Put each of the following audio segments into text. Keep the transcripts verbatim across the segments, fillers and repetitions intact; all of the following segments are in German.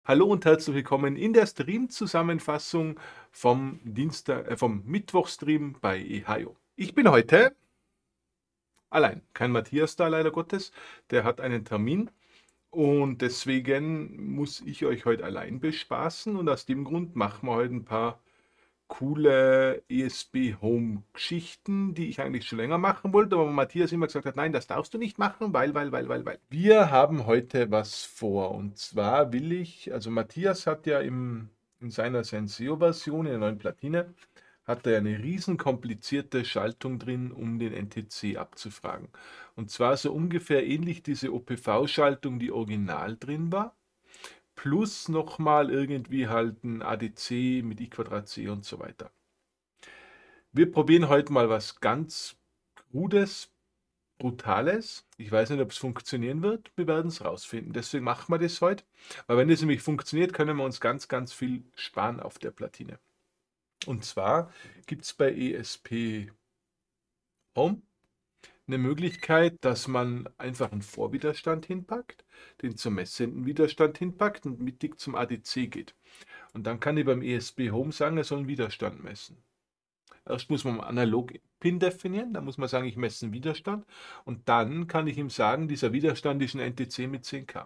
Hallo und herzlich willkommen in der Stream-Zusammenfassung vom Dienstag, äh, vom Mittwochstream bei eHio. Ich bin heute allein, kein Matthias da leider Gottes, der hat einen Termin und deswegen muss ich euch heute allein bespaßen und aus dem Grund machen wir heute ein paar coole E S P Home Geschichten, die ich eigentlich schon länger machen wollte, aber Matthias immer gesagt hat, nein, das darfst du nicht machen, weil, weil, weil, weil, weil. Wir haben heute was vor und zwar will ich, also Matthias hat ja im, in seiner Senseo-Version, in der neuen Platine, hat er eine riesen komplizierte Schaltung drin, um den N T C abzufragen. Und zwar so ungefähr ähnlich diese O P V-Schaltung, die original drin war plus nochmal irgendwie halt ein A D C mit I Quadrat C und so weiter. Wir probieren heute mal was ganz Krudes, Brutales. Ich weiß nicht, ob es funktionieren wird. Wir werden es rausfinden. Deswegen machen wir das heute. Weil wenn das nämlich funktioniert, können wir uns ganz, ganz viel sparen auf der Platine. Und zwar gibt es bei E S P Home eine Möglichkeit, dass man einfach einen Vorwiderstand hinpackt, den zum messenden Widerstand hinpackt und mittig zum A D C geht. Und dann kann ich beim E S P Home sagen, er soll einen Widerstand messen. Erst muss man einen Analog-Pin definieren, dann muss man sagen, ich messe einen Widerstand. Und dann kann ich ihm sagen, dieser Widerstand ist ein N T C mit zehn K.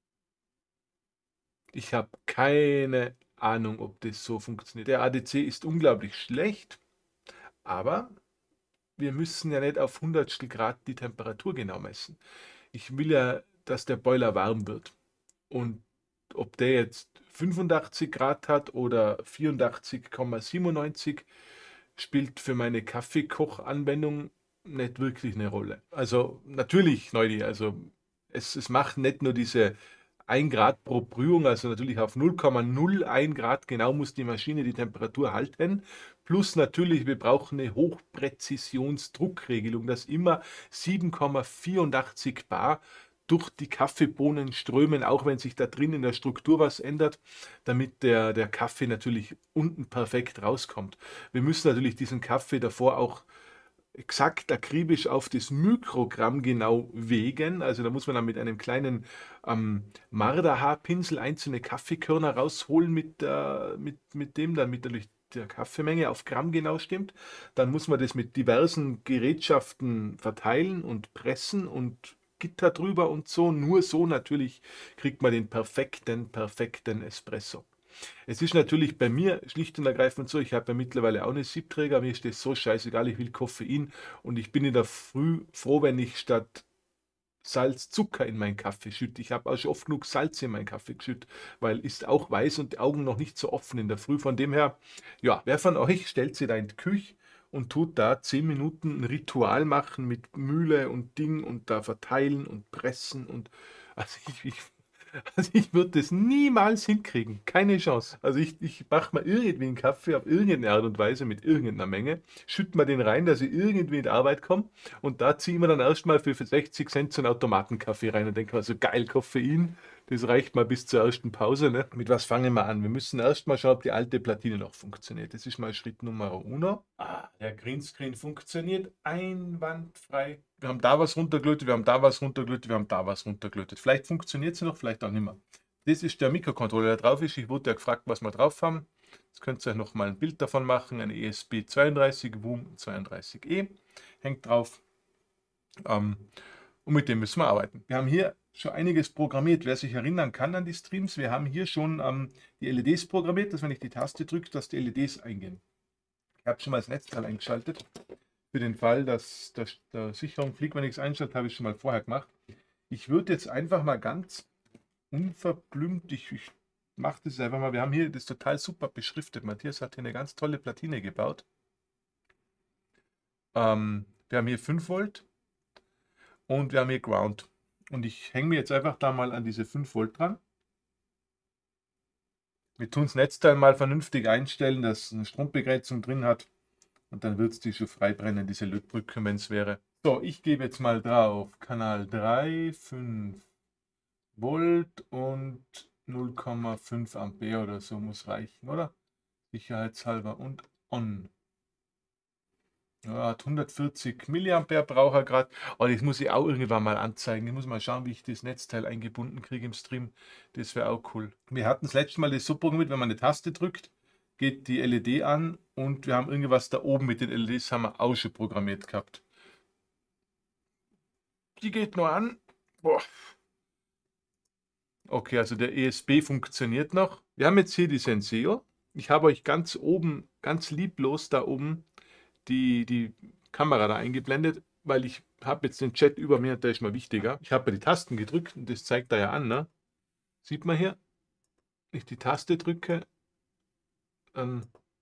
Ich habe keine Ahnung, ob das so funktioniert. Der A D C ist unglaublich schlecht, aber wir müssen ja nicht auf Hundertstel Grad die Temperatur genau messen. Ich will ja, dass der Boiler warm wird. Und ob der jetzt fünfundachtzig Grad hat oder vierundachtzig Komma siebenundneunzig, spielt für meine Kaffeekochanwendung nicht wirklich eine Rolle. Also natürlich, Leute, also es, es macht nicht nur diese ein Grad pro Brühung, also natürlich auf null Komma null eins Grad genau muss die Maschine die Temperatur halten. Plus natürlich, wir brauchen eine Hochpräzisionsdruckregelung, dass immer sieben Komma vierundachtzig bar durch die Kaffeebohnen strömen, auch wenn sich da drin in der Struktur was ändert, damit der, der Kaffee natürlich unten perfekt rauskommt. Wir müssen natürlich diesen Kaffee davor auch exakt akribisch auf das Mikrogramm genau wägen. Also da muss man dann mit einem kleinen ähm, Marderhaarpinsel einzelne Kaffeekörner rausholen mit, äh, mit, mit dem, damit natürlich der Kaffeemenge auf Gramm genau stimmt. Dann muss man das mit diversen Gerätschaften verteilen und pressen und Gitter drüber und so. Nur so natürlich kriegt man den perfekten, perfekten Espresso. Es ist natürlich bei mir schlicht und ergreifend so, ich habe ja mittlerweile auch eine Siebträger, mir ist das so scheißegal, ich will Koffein und ich bin in der Früh froh, wenn ich statt Salz Zucker in meinen Kaffee schütte. Ich habe auch schon oft genug Salz in meinen Kaffee geschüttet, weil ist auch weiß und die Augen noch nicht so offen in der Früh. Von dem her, ja, wer von euch stellt sich da in die Küche und tut da zehn Minuten ein Ritual machen mit Mühle und Ding und da verteilen und pressen und also ich, ich also ich würde das niemals hinkriegen. Keine Chance. Also ich, ich mache mal irgendwie einen Kaffee auf irgendeine Art und Weise mit irgendeiner Menge, schütte mal den rein, dass ich irgendwie in die Arbeit komme und da ziehen wir dann erstmal für, für sechzig Cent so einen Automatenkaffee rein und denken wir so, geil, Koffein, das reicht mal bis zur ersten Pause. Ne? Mit was fangen wir an? Wir müssen erstmal schauen, ob die alte Platine noch funktioniert. Das ist mal Schritt Nummer uno. Ah, der Greenscreen funktioniert einwandfrei. Wir haben da was runtergelötet, wir haben da was runtergelötet, wir haben da was runtergelötet. Vielleicht funktioniert sie noch, vielleicht auch nicht mehr. Das ist der Mikrocontroller, der drauf ist. Ich wurde ja gefragt, was wir drauf haben. Jetzt könnt ihr euch noch mal ein Bild davon machen. Eine E S P zweiunddreißig, W U M zweiunddreißig E hängt drauf. Ähm, und mit dem müssen wir arbeiten. Wir haben hier schon einiges programmiert. Wer sich erinnern kann an die Streams, wir haben hier schon ähm, die L E Ds programmiert, dass wenn ich die Taste drücke, dass die L E Ds eingehen. Ich habe schon mal das Netzteil eingeschaltet. Für den Fall, dass der, der Sicherung fliegt, wenn ich es einschalte, habe ich schon mal vorher gemacht. Ich würde jetzt einfach mal ganz unverblümt, ich, ich mache das einfach mal. Wir haben hier das total super beschriftet. Matthias hat hier eine ganz tolle Platine gebaut. Ähm, wir haben hier fünf Volt und wir haben hier Ground. Und ich hänge mir jetzt einfach da mal an diese fünf Volt dran. Wir tun das Netzteil mal vernünftig einstellen, dass es eine Strombegrenzung drin hat. Und dann wird es die schon frei brennen, diese Lötbrücke, wenn es wäre. So, ich gebe jetzt mal drauf. Kanal drei, fünf Volt und null Komma fünf Ampere oder so muss reichen, oder? Sicherheitshalber und on. Ja, hat hundertvierzig Milliampere braucht er gerade. Oh, das muss ich auch irgendwann mal anzeigen. Ich muss mal schauen, wie ich das Netzteil eingebunden kriege im Stream. Das wäre auch cool. Wir hatten das letzte Mal das so programmiert, wenn man eine Taste drückt, geht die L E D an und wir haben irgendwas da oben mit den L E Ds haben wir auch schon programmiert gehabt. Die geht noch an. Boah. Okay, also der E S B funktioniert noch. Wir haben jetzt hier die Senseo. Ich habe euch ganz oben, ganz lieblos da oben die, die Kamera da eingeblendet, weil ich habe jetzt den Chat über mir, der ist mal wichtiger. Ich habe ja die Tasten gedrückt und das zeigt er ja an, ne? Sieht man hier, wenn ich die Taste drücke, dann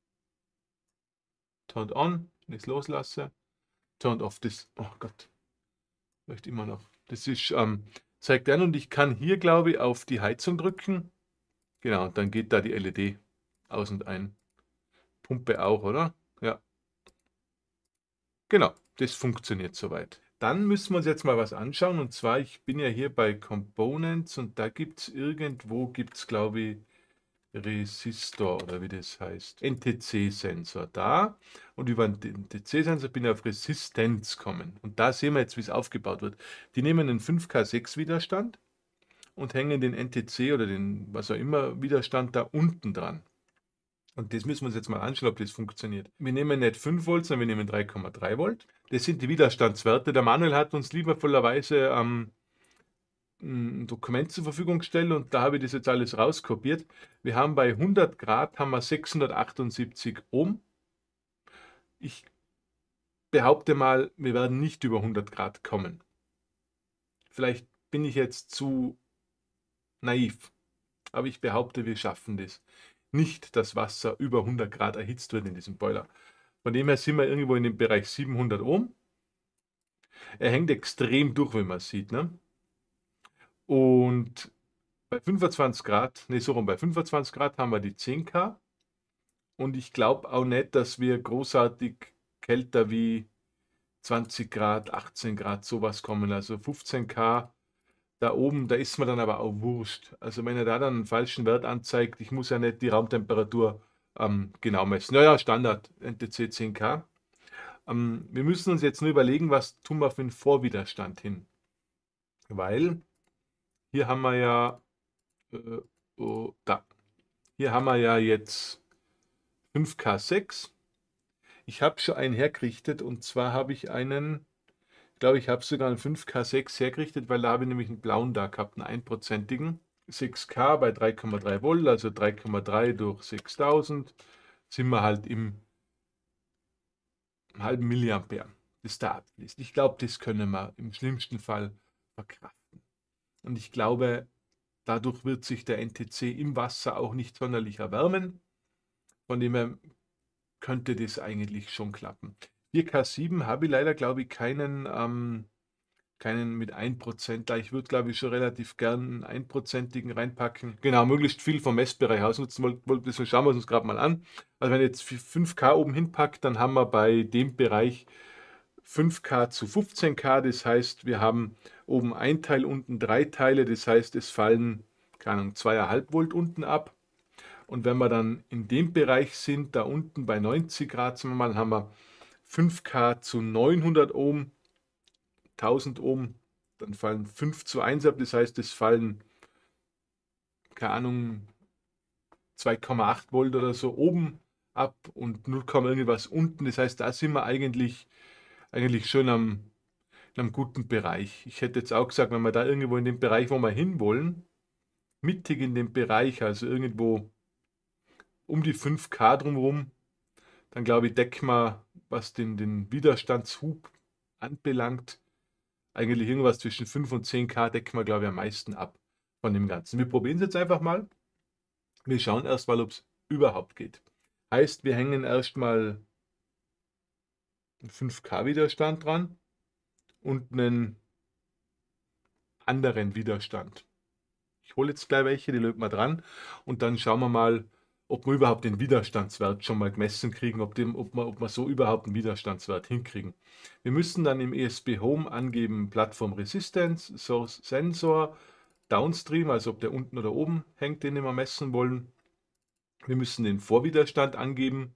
turned on, wenn ich es loslasse, turned off. Das, oh Gott, möchte immer noch. Das ist, ähm, zeigt er an und ich kann hier, glaube ich, auf die Heizung drücken. Genau, und dann geht da die L E D aus und ein. Pumpe auch, oder? Ja, genau, das funktioniert soweit. Dann müssen wir uns jetzt mal was anschauen. Und zwar, ich bin ja hier bei Components und da gibt es irgendwo, gibt es glaube ich, Resistor oder wie das heißt. N T C-Sensor da. Und über den N T C-Sensor bin ich auf Resistenz kommen. Und da sehen wir jetzt, wie es aufgebaut wird. Die nehmen einen fünf K sechs Widerstand und hängen den N T C oder den, was auch immer, Widerstand da unten dran. Und das müssen wir uns jetzt mal anschauen, ob das funktioniert. Wir nehmen nicht fünf Volt, sondern wir nehmen drei Komma drei Volt. Das sind die Widerstandswerte. Der Manuel hat uns liebevollerweise ähm, ein Dokument zur Verfügung gestellt und da habe ich das jetzt alles rauskopiert. Wir haben bei hundert Grad haben wir sechshundertachtundsiebzig Ohm. Ich behaupte mal, wir werden nicht über hundert Grad kommen. Vielleicht bin ich jetzt zu naiv, aber ich behaupte, wir schaffen das. Nicht, dass Wasser über hundert Grad erhitzt wird in diesem Boiler. Von dem her sind wir irgendwo in dem Bereich siebenhundert Ohm. Er hängt extrem durch, wie man sieht. Ne? Und bei fünfundzwanzig Grad, nee, so rum, bei fünfundzwanzig Grad haben wir die zehn K. Und ich glaube auch nicht, dass wir großartig kälter wie zwanzig Grad, achtzehn Grad sowas kommen. Also fünfzehn K da oben, da ist mir dann aber auch wurscht. Also wenn er da dann einen falschen Wert anzeigt, ich muss ja nicht die Raumtemperatur ähm, genau messen. Naja, Standard N T C zehn K. Ähm, wir müssen uns jetzt nur überlegen, was tun wir für einen Vorwiderstand hin. Weil hier haben wir ja, äh, oh, da, hier haben wir ja jetzt fünf K sechs. Ich habe schon einen hergerichtet und zwar habe ich einen, ich glaube, ich habe sogar einen fünf K sechs hergerichtet, weil da habe ich nämlich einen blauen da gehabt, einen einprozentigen. sechs K bei drei Komma drei Volt, also drei Komma drei durch sechstausend, sind wir halt im halben Milliampere, das da abfließt. Ich glaube, das können wir im schlimmsten Fall verkraften. Und ich glaube, dadurch wird sich der N T C im Wasser auch nicht sonderlich erwärmen. Von dem her könnte das eigentlich schon klappen. vier K sieben habe ich leider, glaube ich, keinen, ähm, keinen mit ein Prozent. Da ich würde, glaube ich, schon relativ gern einen einprozentigen reinpacken. Genau, möglichst viel vom Messbereich ausnutzen. Deswegen schauen wir uns gerade mal an. Also wenn ich jetzt fünf K oben hinpackt, dann haben wir bei dem Bereich fünf K zu fünfzehn K. Das heißt, wir haben oben ein Teil, unten drei Teile. Das heißt, es fallen, keine Ahnung, zwei Komma fünf Volt unten ab. Und wenn wir dann in dem Bereich sind, da unten bei neunzig Grad, sagen wir mal, haben wir fünf K zu neunhundert Ohm, tausend Ohm, dann fallen fünf zu eins ab, das heißt, es fallen, keine Ahnung, zwei Komma acht Volt oder so oben ab und null, irgendwas unten, das heißt, da sind wir eigentlich, eigentlich schon am, in einem guten Bereich. Ich hätte jetzt auch gesagt, wenn wir da irgendwo in dem Bereich, wo wir hinwollen, mittig in dem Bereich, also irgendwo um die fünf K drumherum, dann glaube ich, decken wir, was den, den Widerstandshub anbelangt, eigentlich irgendwas zwischen fünf und zehn K decken wir, glaube ich, am meisten ab von dem Ganzen. Wir probieren es jetzt einfach mal. Wir schauen erstmal, ob es überhaupt geht. Heißt, wir hängen erstmal einen fünf K Widerstand dran und einen anderen Widerstand. Ich hole jetzt gleich welche, die löten wir dran und dann schauen wir mal, ob wir überhaupt den Widerstandswert schon mal gemessen kriegen, ob, dem, ob, wir, ob wir so überhaupt einen Widerstandswert hinkriegen. Wir müssen dann im E S P Home angeben Plattform Resistance, Source Sensor, Downstream, also ob der unten oder oben hängt, den wir messen wollen. Wir müssen den Vorwiderstand angeben,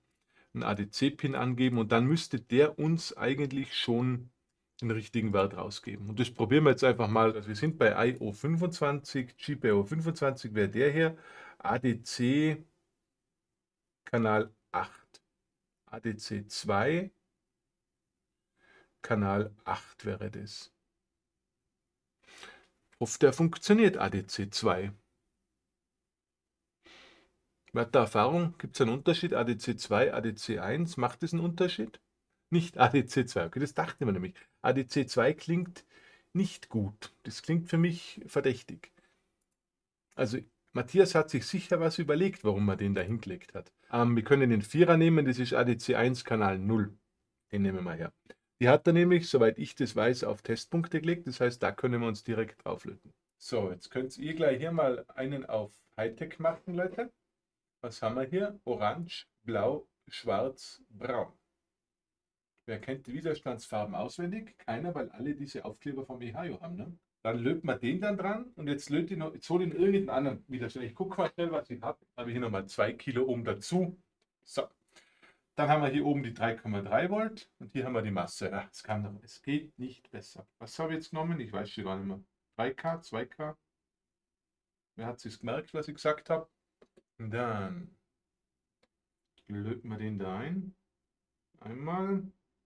einen A D C-Pin angeben und dann müsste der uns eigentlich schon den richtigen Wert rausgeben. Und das probieren wir jetzt einfach mal. Also wir sind bei I O fünfundzwanzig, G P I O fünfundzwanzig wäre der hier, A D C Kanal acht, A D C zwei, Kanal acht wäre das. Oft der funktioniert A D C zwei. Mit der Erfahrung, gibt es einen Unterschied? A D C zwei, A D C eins, macht es einen Unterschied? Nicht A D C zwei, okay, das dachten wir nämlich. A D C zwei klingt nicht gut. Das klingt für mich verdächtig. Also Matthias hat sich sicher was überlegt, warum er den da hingelegt hat. Ähm, wir können den Vierer nehmen, das ist A D C eins Kanal null. Den nehmen wir her. Die hat er nämlich, soweit ich das weiß, auf Testpunkte gelegt. Das heißt, da können wir uns direkt drauflöten. So, jetzt könnt ihr gleich hier mal einen auf Hightech machen, Leute. Was haben wir hier? Orange, Blau, Schwarz, Braun. Wer kennt die Widerstandsfarben auswendig? Keiner, weil alle diese Aufkleber vom eHayo haben. Ne? Dann löten wir den dann dran und jetzt löte ich noch, jetzt hole ich irgendeinen anderen Widerstand. Ich gucke mal schnell, was ich habe. Habe ich hier nochmal zwei Kilo oben dazu. So. Dann haben wir hier oben die drei Komma drei Volt und hier haben wir die Masse. Ach, das kann doch, es geht nicht besser. Was habe ich jetzt genommen? Ich weiß schon gar nicht mehr. drei K, zwei K. Wer hat sich gemerkt, was ich gesagt habe? Und dann löten wir den da ein. Einmal.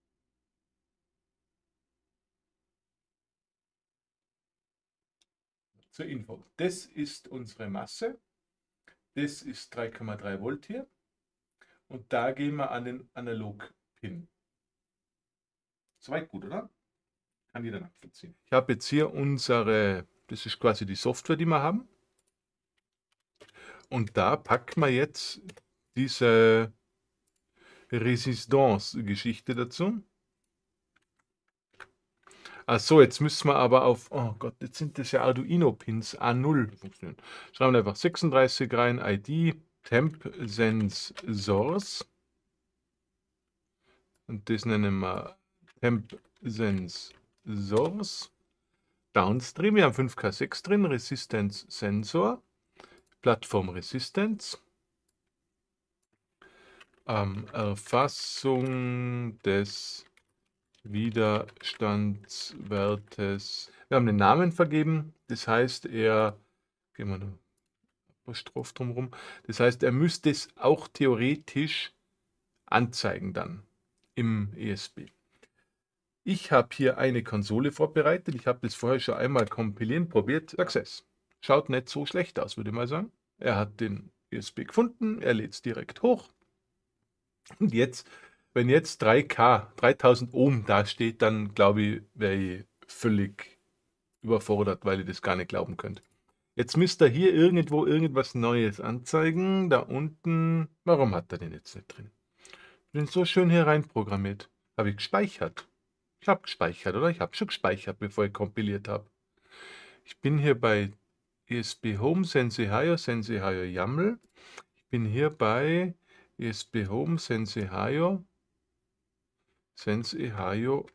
Zur Info. Das ist unsere Masse. Das ist drei Komma drei Volt hier. Und da gehen wir an den Analog-Pin. Soweit gut, oder? Kann jeder nachvollziehen. Ich habe jetzt hier unsere, das ist quasi die Software, die wir haben. Und da packen wir jetzt diese Resistance-Geschichte dazu. Achso, jetzt müssen wir aber auf, oh Gott, jetzt sind das ja Arduino-Pins A null funktionieren. Schreiben wir einfach sechsunddreißig rein, I D, Temp Sense Source. Und das nennen wir Temp Sense Source. Downstream, wir haben fünf K sechs drin, Resistance Sensor, Plattform Resistance. Ähm, Erfassung des Widerstandswertes. Wir haben den Namen vergeben, das heißt, er, gehen wir noch Apostroph drumherum, das heißt, er müsste es auch theoretisch anzeigen dann im E S B. Ich habe hier eine Konsole vorbereitet, ich habe das vorher schon einmal kompilieren probiert. Success. Schaut nicht so schlecht aus, würde ich mal sagen. Er hat den E S B gefunden, er lädt es direkt hoch. Und jetzt, wenn jetzt drei K, dreitausend Ohm da steht, dann glaube ich, wäre ich völlig überfordert, weil ihr das gar nicht glauben könnt. Jetzt müsst ihr hier irgendwo irgendwas Neues anzeigen. Da unten, warum hat er den jetzt nicht drin? Ich bin so schön hier rein programmiert. Habe ich gespeichert? Ich habe gespeichert, oder? Ich habe schon gespeichert, bevor ich kompiliert habe. Ich bin hier bei E S B Home, SenseHayo, SenseHayo YAML. Ich bin hier bei E S B Home, SenseHayo, SenseHayo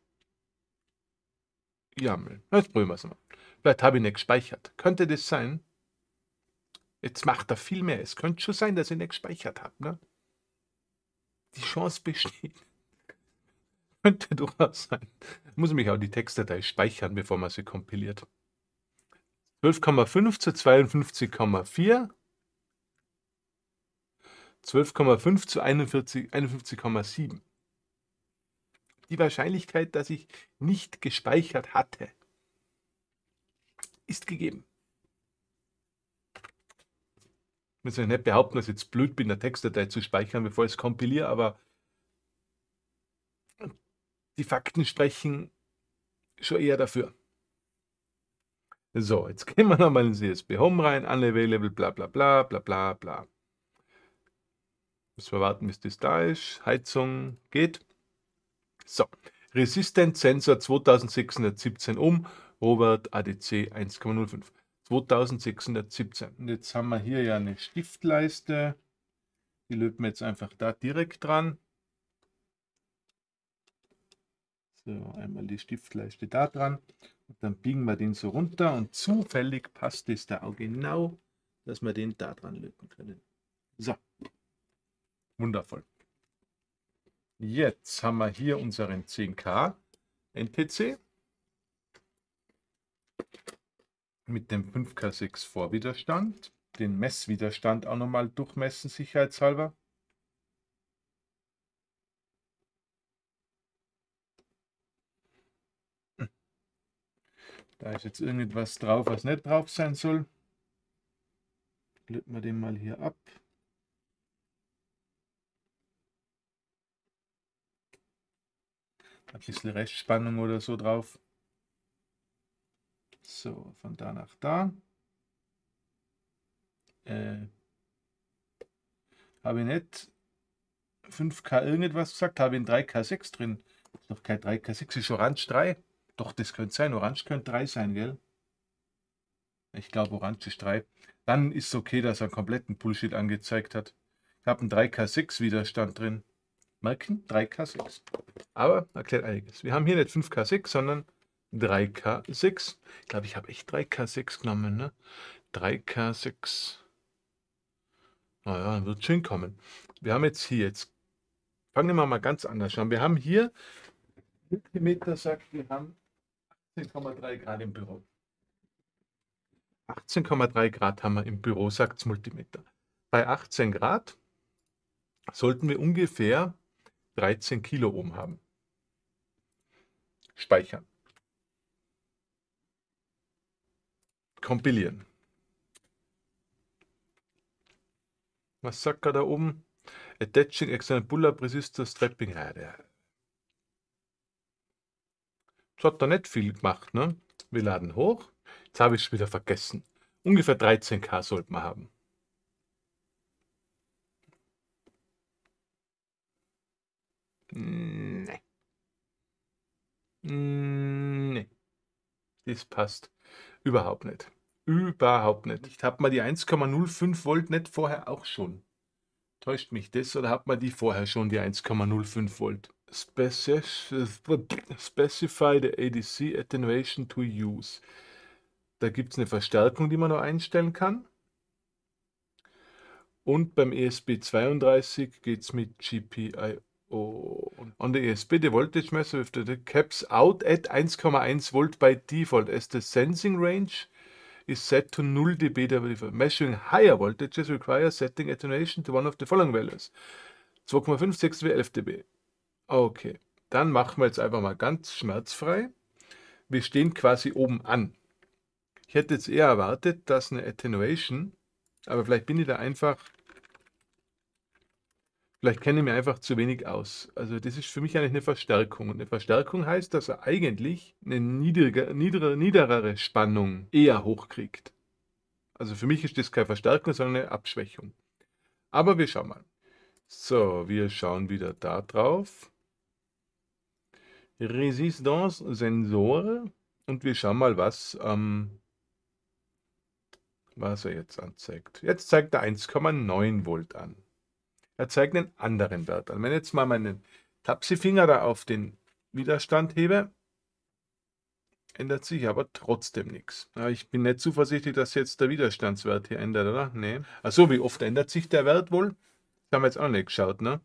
YAML. Jetzt probieren wir es mal. Vielleicht habe ich nicht gespeichert. Könnte das sein? Jetzt macht er viel mehr. Es könnte schon sein, dass ich nicht gespeichert habe. Ne? Die Chance besteht. Könnte durchaus sein. Muss mich auch die Textdatei speichern, bevor man sie kompiliert. zwölf Komma fünf zu zweiundfünfzig Komma vier. zwölf Komma fünf zu einundfünfzig Komma sieben. Die Wahrscheinlichkeit, dass ich nicht gespeichert hatte, ist gegeben. Ich muss ja nicht behaupten, dass ich jetzt blöd bin, eine Textdatei zu speichern, bevor ich es kompiliere, aber die Fakten sprechen schon eher dafür. So, jetzt gehen wir nochmal ins E S B Home rein, unavailable, bla bla bla, bla bla bla. Müssen wir warten, bis das da ist. Heizung geht. So, Resistance Sensor zweitausendsechshundertsiebzehn Ohm, Robert A D C eins Komma null fünf. zweitausendsechshundertsiebzehn. Und jetzt haben wir hier ja eine Stiftleiste. Die löten wir jetzt einfach da direkt dran. So, einmal die Stiftleiste da dran. Und dann biegen wir den so runter und zufällig passt es da auch genau, dass wir den da dran löten können. So, wundervoll. Jetzt haben wir hier unseren zehn K N T C mit dem fünf K sechs Vorwiderstand. Den Messwiderstand auch nochmal durchmessen, sicherheitshalber. Da ist jetzt irgendetwas drauf, was nicht drauf sein soll. Löten wir den mal hier ab. Ein bisschen Restspannung oder so drauf. So, von da nach da. Äh, habe ich nicht fünf K irgendetwas gesagt, habe ich ein drei K sechs drin. Ist doch kein drei K sechs, ist Orange drei. Doch, das könnte sein. Orange könnte drei sein, gell? Ich glaube, Orange ist drei. Dann ist es okay, dass er einen kompletten Bullshit angezeigt hat. Ich habe einen drei K sechs Widerstand drin. Merken? drei K sechs. Aber erklärt einiges. Wir haben hier nicht fünf K sechs, sondern drei K sechs. Ich glaube, ich habe echt drei K sechs genommen, ne? drei K sechs. Naja, wird schön kommen. Wir haben jetzt hier, jetzt fangen wir mal ganz anders an. Wir haben hier, Multimeter sagt, wir haben achtzehn Komma drei Grad im Büro. achtzehn Komma drei Grad haben wir im Büro, sagt das Multimeter. Bei achtzehn Grad sollten wir ungefähr dreizehn Kiloohm haben. Speichern. Kompilieren. Was sagt er da oben? Attaching external pull-up resistor strapping. Ja, der das hat da nicht viel gemacht, ne? Wir laden hoch. Jetzt habe ich es wieder vergessen. Ungefähr dreizehn K sollten wir haben. Nee. Nee. Das passt überhaupt nicht. Überhaupt nicht. Ich habe mal die eins Komma null fünf Volt nicht vorher auch schon. Täuscht mich das oder hat man die vorher schon, die eins Komma null fünf Volt? Speci Specify the A D C Attenuation to use. Da gibt es eine Verstärkung, die man noch einstellen kann. Und beim E S P zweiunddreißig geht es mit G P I O. On the E S P, the voltage measure with the caps out at eins Komma eins Volt by default as the sensing range is set to null dB. Measuring higher voltages requires setting attenuation to one of the following values. zwei Komma fünf, sechs dB, elf dB. Okay, dann machen wir jetzt einfach mal ganz schmerzfrei. Wir stehen quasi oben an. Ich hätte jetzt eher erwartet, dass eine Attenuation, aber vielleicht bin ich da einfach, vielleicht kenne ich mir einfach zu wenig aus. Also das ist für mich eigentlich eine Verstärkung. Und eine Verstärkung heißt, dass er eigentlich eine niedrige, niedrigere, niederere Spannung eher hochkriegt. Also für mich ist das keine Verstärkung, sondern eine Abschwächung. Aber wir schauen mal. So, wir schauen wieder da drauf. Resistance, Sensor. Und wir schauen mal, was, ähm, was er jetzt anzeigt. Jetzt zeigt er eins Komma neun Volt an. Er zeigt einen anderen Wert an. Wenn ich jetzt mal meinen Tapsifinger da auf den Widerstand hebe, ändert sich aber trotzdem nichts. Ja, ich bin nicht zuversichtlich, dass jetzt der Widerstandswert hier ändert, oder? Nee. Achso, wie oft ändert sich der Wert wohl? Das haben wir jetzt auch nicht geschaut, ne?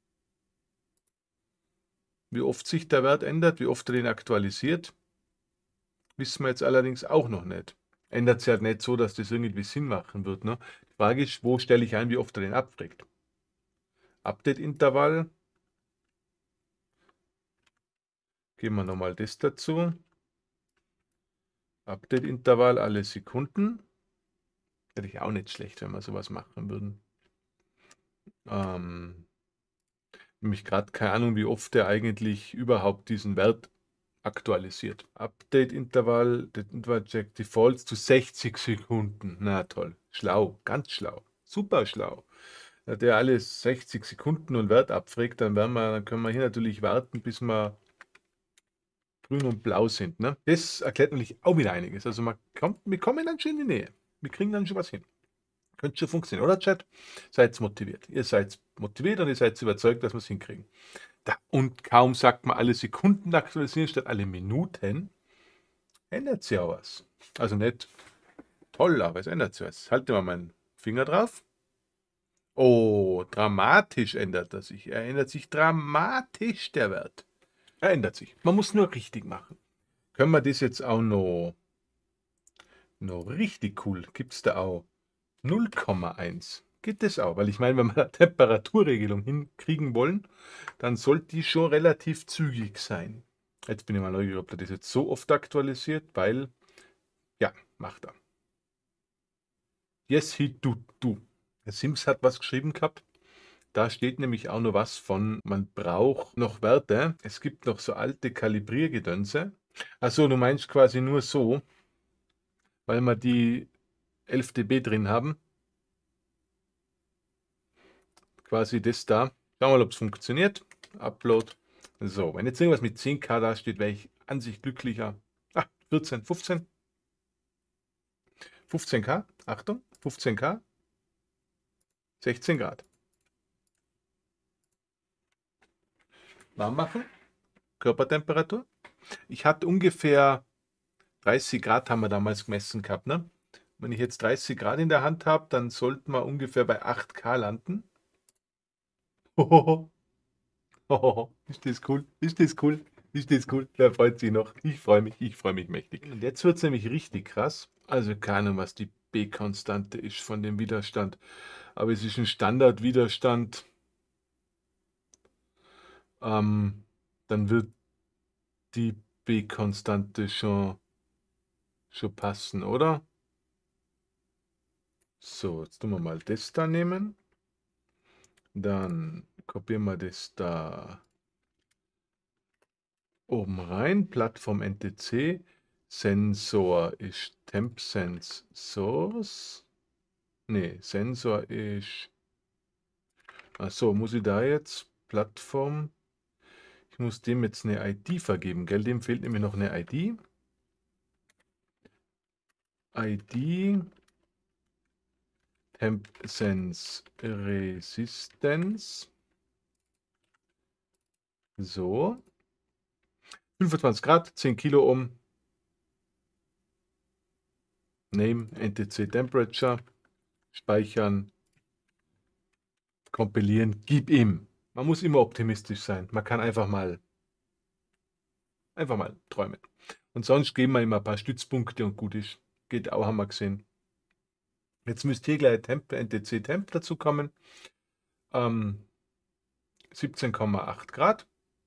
Wie oft sich der Wert ändert, wie oft er den aktualisiert, wissen wir jetzt allerdings auch noch nicht. Ändert sich halt nicht so, dass das irgendwie Sinn machen wird, ne? Die Frage ist, wo stelle ich ein, wie oft er den abfragt? Update-Intervall. Geben wir nochmal das dazu. Update-Intervall alle Sekunden. Hätte ich auch nicht schlecht, wenn wir sowas machen würden. Ähm, nämlich gerade keine Ahnung, wie oft der eigentlich überhaupt diesen Wert aktualisiert. Update-Intervall, Intervall-Check Defaults zu sechzig Sekunden. Na toll, schlau, ganz schlau, super schlau. Wenn der alle sechzig Sekunden einen Wert abfragt, dann, werden wir, dann können wir hier natürlich warten, bis wir grün und blau sind. Ne? Das erklärt natürlich auch wieder einiges. Also man kommt, wir kommen dann schon in die Nähe. Wir kriegen dann schon was hin. Könnte schon funktionieren, oder Chat? Seid motiviert. Ihr seid motiviert und ihr seid überzeugt, dass wir es hinkriegen. Da, und kaum sagt man alle Sekunden aktualisieren statt alle Minuten, ändert sich auch was. Also nicht toll, aber es ändert sich was. Halte mal meinen Finger drauf Oh, dramatisch ändert er sich. Er ändert sich dramatisch, der Wert. Er ändert sich. Man muss nur richtig machen. Können wir das jetzt auch noch, noch richtig cool? Gibt es da auch null Komma eins? Geht das auch? Weil ich meine, wenn wir eine Temperaturregelung hinkriegen wollen, dann sollte die schon relativ zügig sein. Jetzt bin ich mal neugierig, ob er das jetzt so oft aktualisiert, weil, ja, macht er. Yes, he do, do. Der Sims hat was geschrieben gehabt. Da steht nämlich auch noch was von, man braucht noch Werte. Es gibt noch so alte Kalibriergedönse. Achso, du meinst quasi nur so, weil wir die elf dB drin haben. Quasi das da. Schauen wir mal, ob es funktioniert. Upload. So, wenn jetzt irgendwas mit zehn K da steht, wäre ich an sich glücklicher. Ah, vierzehn, fünfzehn. fünfzehn K. Achtung, fünfzehn K. sechzehn Grad. Warm machen. Körpertemperatur. Ich hatte ungefähr dreißig Grad, haben wir damals gemessen gehabt. Ne? Wenn ich jetzt dreißig Grad in der Hand habe, dann sollten wir ungefähr bei acht K landen. Hohoho. Hohoho. Ist das cool? Ist das cool? Ist das cool? Der freut sich noch. Ich freue mich, ich freue mich mächtig. Und jetzt wird es nämlich richtig krass. Also keine Ahnung, was die B-Konstante ist von dem Widerstand. Aber es ist ein Standardwiderstand. Ähm, dann wird die B-Konstante schon, schon passen, oder? So, jetzt tun wir mal das da nehmen. Dann kopieren wir das da oben rein. Plattform N T C. Sensor ist TempSense Source. Ne, Sensor ist. Achso, muss ich da jetzt Plattform. Ich muss dem jetzt eine I D vergeben, gell? Dem fehlt nämlich noch eine I D. I D. TempSense Resistance. So. fünfundzwanzig Grad, zehn Kilo Ohm. Name, N T C Temperature. Speichern. Kompilieren. Gib ihm. Man muss immer optimistisch sein. Man kann einfach mal, einfach mal träumen. Und sonst geben wir immer ein paar Stützpunkte und gut ist. Geht auch, haben wir gesehen. Jetzt müsste hier gleich Temp, N T C Temp dazu kommen. Ähm, siebzehn Komma acht Grad.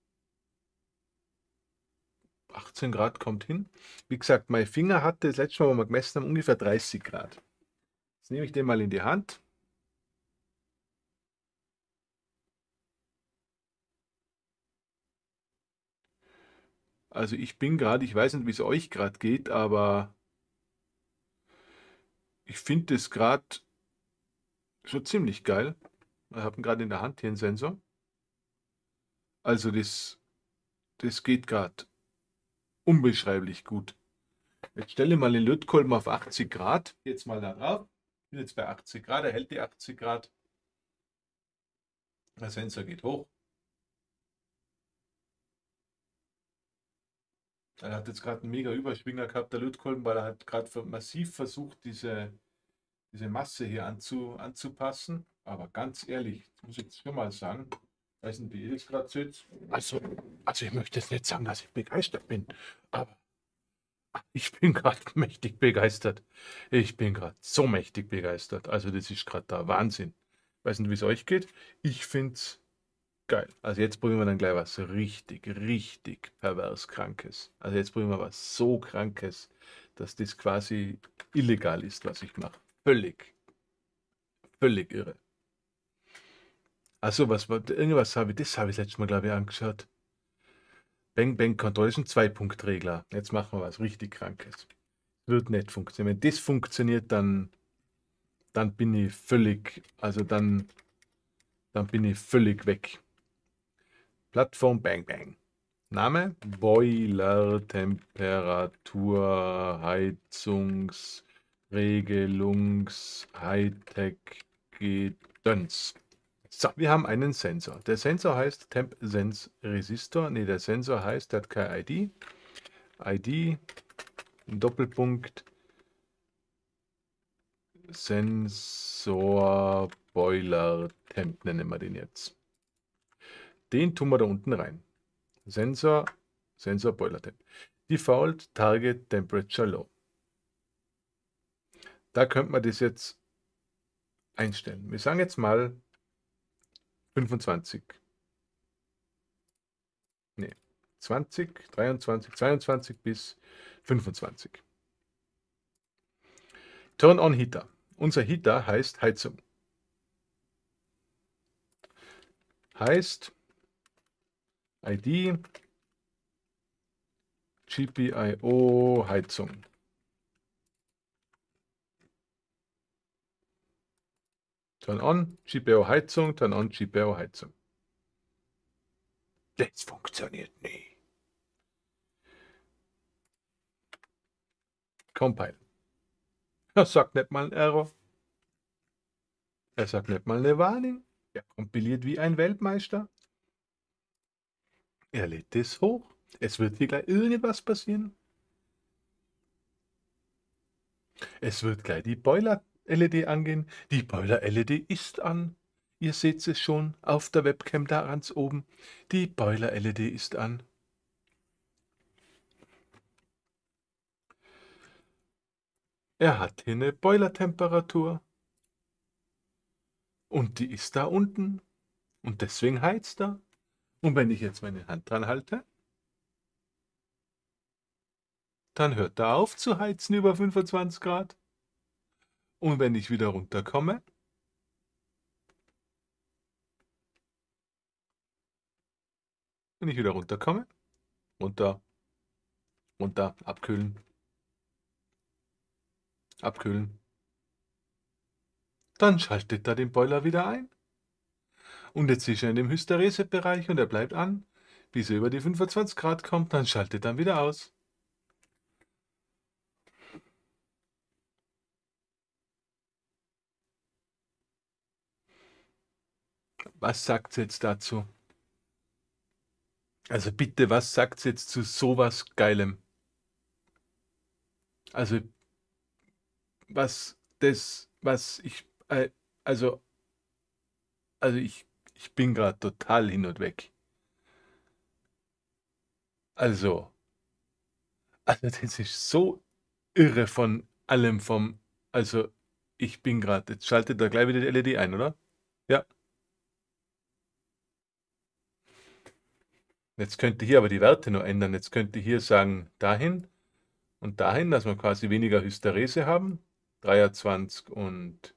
achtzehn Grad kommt hin. Wie gesagt, mein Finger hatte das letzte Mal, wo wir gemessen haben, ungefähr dreißig Grad. Jetzt nehme ich den mal in die Hand. Also ich bin gerade, ich weiß nicht, wie es euch gerade geht, aber ich finde das gerade schon ziemlich geil. Wir haben gerade in der Hand hier einen Sensor. Also das, das geht gerade unbeschreiblich gut. Jetzt stelle mal den Lötkolben auf achtzig Grad. Jetzt mal da drauf. Ich bin jetzt bei achtzig Grad, er hält die achtzig Grad. Der Sensor geht hoch. Er hat jetzt gerade einen mega Überschwinger gehabt, der Lötkolben, weil er hat gerade massiv versucht, diese, diese Masse hier anzu, anzupassen. Aber ganz ehrlich, das muss ich jetzt schon mal sagen, ich weiß nicht, wie ihr das gerade seht. Also, also ich möchte jetzt nicht sagen, dass ich begeistert bin, aber ich bin gerade mächtig begeistert. Ich bin gerade so mächtig begeistert. Also das ist gerade der Wahnsinn. Ich weiß nicht, wie es euch geht. Ich finde es geil. Also jetzt probieren wir dann gleich was richtig, richtig pervers Krankes. Also jetzt probieren wir was so Krankes, dass das quasi illegal ist, was ich mache. Völlig, völlig irre. Also was war, irgendwas habe ich, das habe ich letztes Mal, glaube ich, angeschaut. Bang Bang Control ist ein Zwei-Punkt-Regler. Jetzt machen wir was richtig Krankes. Wird nicht funktionieren. Wenn das funktioniert, dann, dann bin ich völlig, also dann, dann bin ich völlig weg. Plattform Bang Bang. Name? Boiler, Temperatur, Heizungs, Regelungs, Hightech, Gedöns. So, wir haben einen Sensor. Der Sensor heißt TempSense Resistor. Ne, der Sensor heißt, der hat keine I D. I D, Doppelpunkt, Sensor Boiler Temp nennen wir den jetzt. Den tun wir da unten rein. Sensor, Sensor Boiler Temp. Default Target Temperature Low. Da könnte man das jetzt einstellen. Wir sagen jetzt mal fünfundzwanzig. Ne, zwanzig, dreiundzwanzig, zweiundzwanzig bis fünfundzwanzig. Turn on Heater. Unser Heater heißt Heizung. Heißt I D G P I O Heizung. Turn on G P I O Heizung, turn on G P I O Heizung. Das funktioniert nie. Compile. Er sagt nicht mal ein Error. Er sagt nicht mal eine Warnung. Er kompiliert wie ein Weltmeister. Er lädt das hoch. Es wird hier gleich irgendwas passieren. Es wird gleich die Boiler-L E D angehen. Die Boiler-L E D ist an. Ihr seht es schon auf der Webcam da ganz oben. Die Boiler-L E D ist an. Er hat hier eine Boilertemperatur. Und die ist da unten. Und deswegen heizt er. Und wenn ich jetzt meine Hand dran halte, dann hört er auf zu heizen über fünfundzwanzig Grad. Und wenn ich wieder runterkomme, wenn ich wieder runterkomme, runter, runter, abkühlen, abkühlen, dann schaltet er den Boiler wieder ein. Und jetzt ist er in dem Hysterese-Bereich und er bleibt an, bis er über die fünfundzwanzig Grad kommt, dann schaltet er wieder aus. Was sagt sie jetzt dazu? Also bitte, was sagt sie jetzt zu sowas Geilem? Also, was das, was ich, äh, also, also ich, ich bin gerade total hin und weg. Also, also das ist so irre von allem vom, also ich bin gerade, jetzt schaltet er gleich wieder die L E D ein, oder? Ja. Jetzt könnte hier aber die Werte nur ändern. Jetzt könnte hier sagen, dahin und dahin, dass wir quasi weniger Hysterese haben. dreiundzwanzig und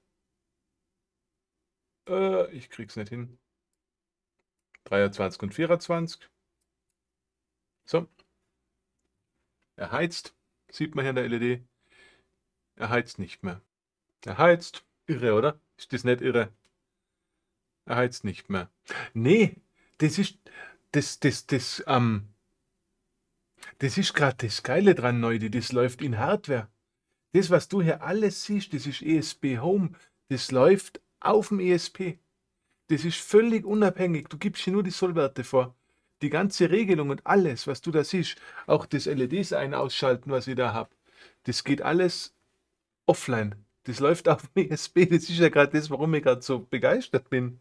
äh, ich krieg's nicht hin. dreiundzwanzig und vierundzwanzig. So. Er heizt. Sieht man hier in der L E D. Er heizt nicht mehr. Er heizt. Irre, oder? Ist das nicht irre? Er heizt nicht mehr. Nee, das ist, das, das, das, ähm, das ist gerade das Geile dran, Leute. Das läuft in Hardware. Das, was du hier alles siehst, das ist E S P Home. Das läuft auf dem E S P. Das ist völlig unabhängig. Du gibst hier nur die Sollwerte vor. Die ganze Regelung und alles, was du da siehst, auch das L E Ds ein- ausschalten, was ich da habe, das geht alles offline. Das läuft auf dem E S P. Das ist ja gerade das, warum ich gerade so begeistert bin.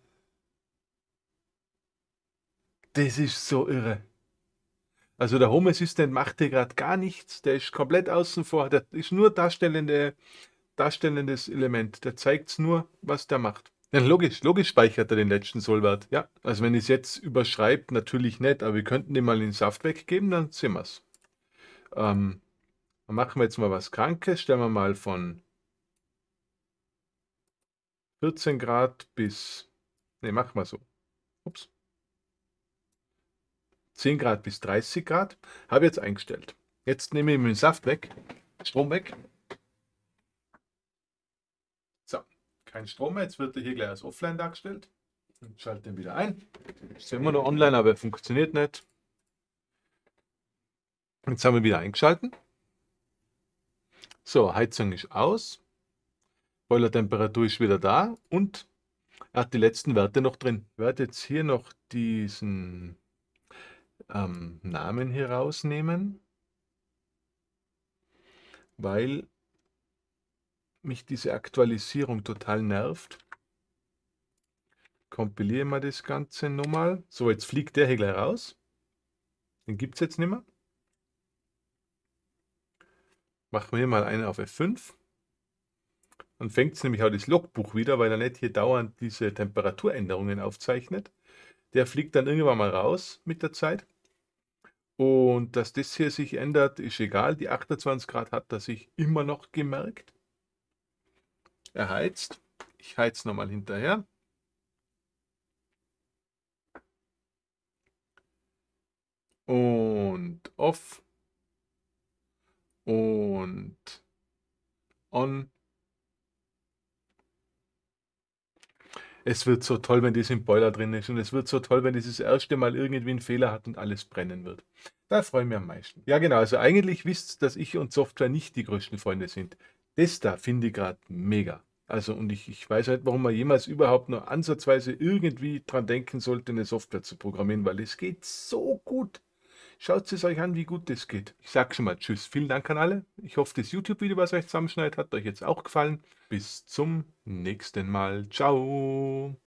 Das ist so irre. Also der Home Assistant macht hier gerade gar nichts. Der ist komplett außen vor. Der ist nur darstellende, darstellendes Element. Der zeigt nur, was der macht. Ja, logisch, logisch speichert er den letzten Sollwert. Ja, also wenn ich es jetzt überschreibt, natürlich nicht, aber wir könnten den mal in den Saft weggeben, dann sehen wir es. Ähm, dann machen wir jetzt mal was Krankes. Stellen wir mal von vierzehn Grad bis, ne, machen wir so. Ups. zehn Grad bis dreißig Grad. Habe ich jetzt eingestellt. Jetzt nehme ich den Saft weg, Strom weg. So, kein Strom mehr. Jetzt wird er hier gleich als offline dargestellt. Und schalte den wieder ein. Ist ja immer noch online, aber funktioniert nicht. Jetzt haben wir wieder eingeschalten. So, Heizung ist aus. Boilertemperatur ist wieder da und er hat die letzten Werte noch drin. Ich werde jetzt hier noch diesen ähm, Namen hier rausnehmen, weil mich diese Aktualisierung total nervt. Kompilieren wir das Ganze nochmal. So, jetzt fliegt der hier gleich raus. Den gibt es jetzt nicht mehr. Machen wir hier mal einen auf F fünf. Dann fängt es nämlich auch das Logbuch wieder, weil er nicht hier dauernd diese Temperaturänderungen aufzeichnet. Der fliegt dann irgendwann mal raus mit der Zeit. Und dass das hier sich ändert, ist egal. Die achtundzwanzig Grad hat er sich immer noch gemerkt. Er heizt. Ich heiz nochmal hinterher. Und off. Und on. Es wird so toll, wenn das im Boiler drin ist. Und es wird so toll, wenn dieses erste Mal irgendwie einen Fehler hat und alles brennen wird. Da freue ich mich am meisten. Ja, genau. Also eigentlich wisst ihr, dass ich und Software nicht die größten Freunde sind. Das da finde ich gerade mega. Also, und ich, ich weiß nicht, warum man jemals überhaupt nur ansatzweise irgendwie dran denken sollte, eine Software zu programmieren, weil es geht so gut. Schaut es euch an, wie gut das geht. Ich sage schon mal Tschüss. Vielen Dank an alle. Ich hoffe, das YouTube-Video, was euch zusammenschneidet, hat euch jetzt auch gefallen. Bis zum nächsten Mal. Ciao.